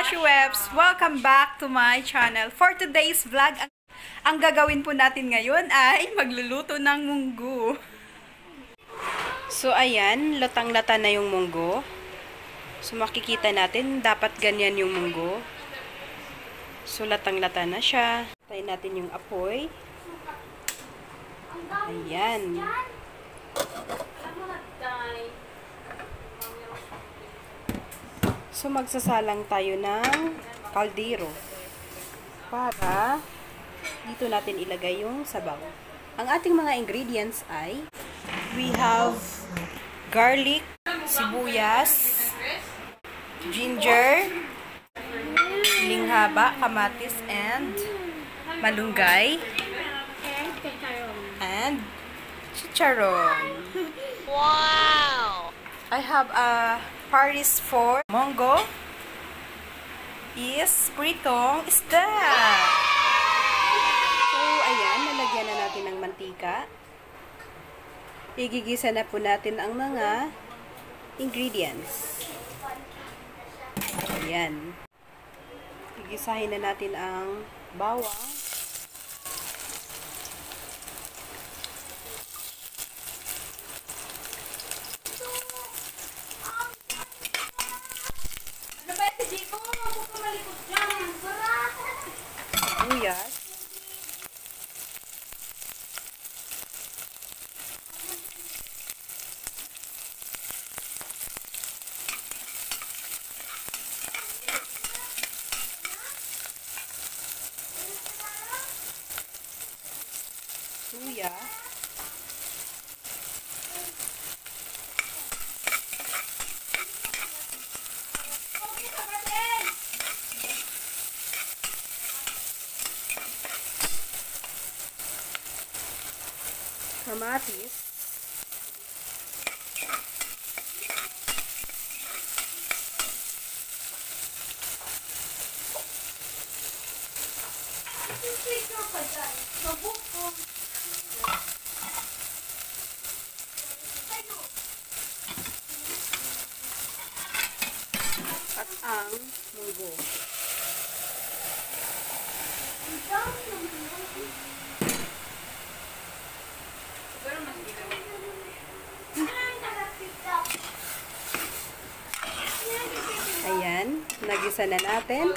Webs! Welcome back to my channel. For today's vlog, ang gagawin po natin ngayon ay magluluto ng munggo. So, ayan, latang-lata na yung munggo. So, makikita natin, dapat ganyan yung munggo. So, latang-lata na siya. Tayin natin yung apoy. Ayan. So, magsasalang tayo ng kaldero para dito natin ilagay yung sabaw. Ang ating mga ingredients ay we have garlic, sibuyas, ginger, linghaba, kamatis, and malunggay, and chicharon. Wow! I have a Paris for Monggo is pritong isda. So, ayan, nalagyan na natin ng mantika. Igigisa na po natin ang mga ingredients. Ayan. Igisahin na natin ang bawang. Sibuyas. Luya. Kamatis. At ang munggo. Ayan, nagisa na natin.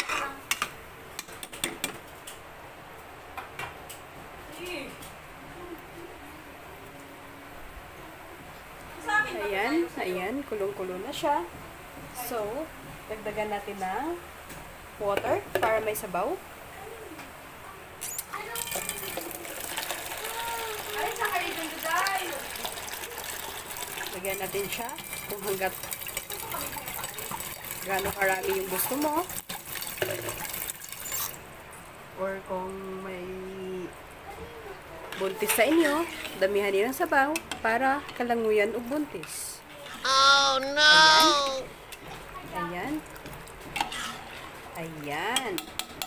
Ayan, ayan, kulong-kulo na siya. So, dagdagan natin ng water para may sabaw. Lagyan natin siya kung hanggat gaano karami yung gusto mo. Or kung may buntis sa inyo, damihan niyo ng sabaw para kalanguyan o buntis. Oh no! Ayan. Ayan.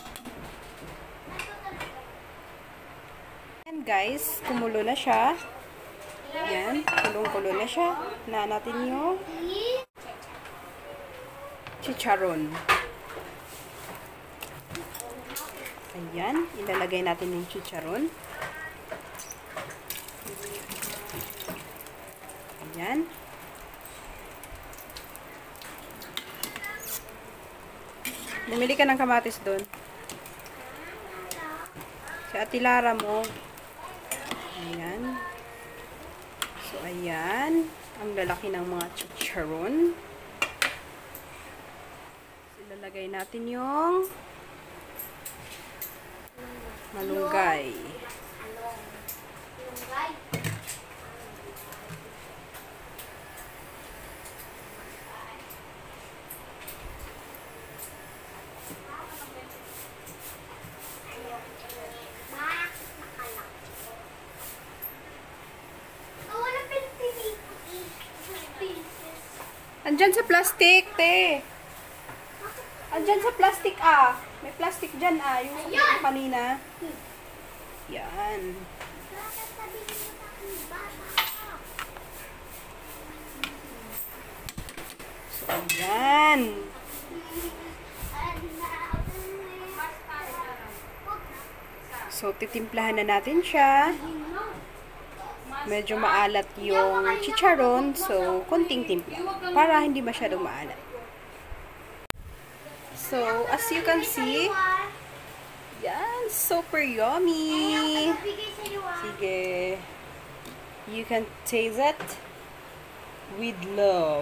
Ayan guys, kumulo na siya. Ayan, kulong-kulo na siya. Na natin yung chicharon. Ayan, ilalagay natin yung chicharon. Ayan. Bumili ka ng kamatis doon. Sa atilara mo. Ayan. So, ayan. Ang lalaki ng mga chicharon. Ilalagay natin yung malunggay. Andyan sa plastic, te. Andyan sa plastic, ah. May plastic dyan, ah. Yung kanina. Yan. So, ayan. So, titimplahan na natin siya. Medyo maalat yung chicharon, so konting timpla para hindi masyadong maalat. So, as you can see, yan, super yummy. Sige. You can taste it with love.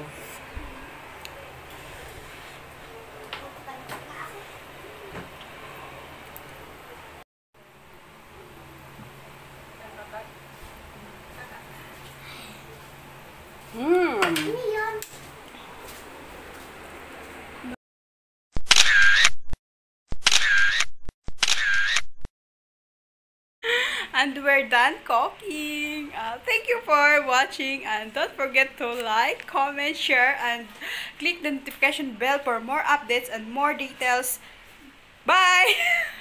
And we're done cooking. Thank you for watching, and don't forget to like, comment, share, and click the notification bell for more updates and more details. Bye!